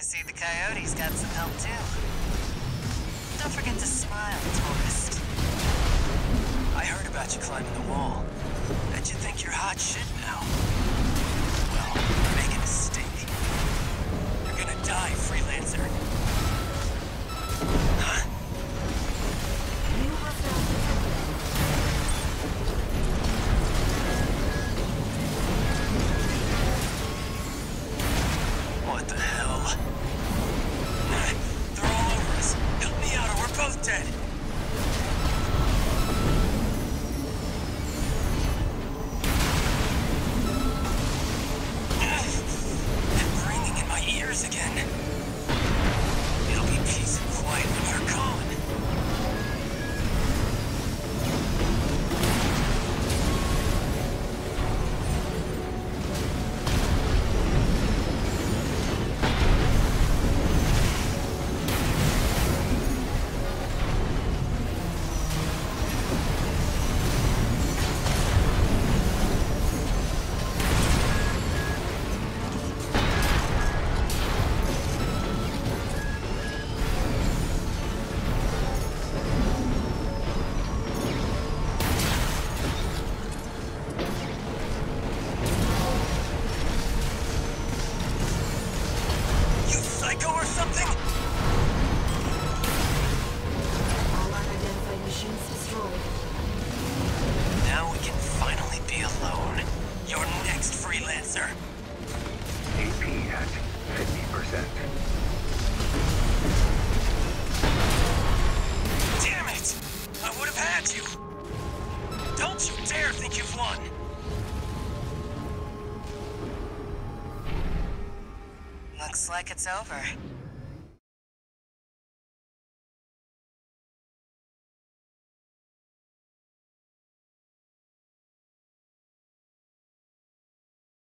see the coyote's got some help too. Don't forget to smile, tourist. I heard about you climbing the wall. Bet you think you're hot shit now. Well, you're making a mistake. You're gonna die, freelancer. Huh? What the hell? They're all over us. Help me out or we're both dead. It's ringing in my ears again. It'll be peace and quiet when you're gone. Or something? All unidentified machines destroyed. Now we can finally be alone. You're next, freelancer. AP at 50%. Damn it! I would have had you! Don't you dare think you've won! Looks like it's over.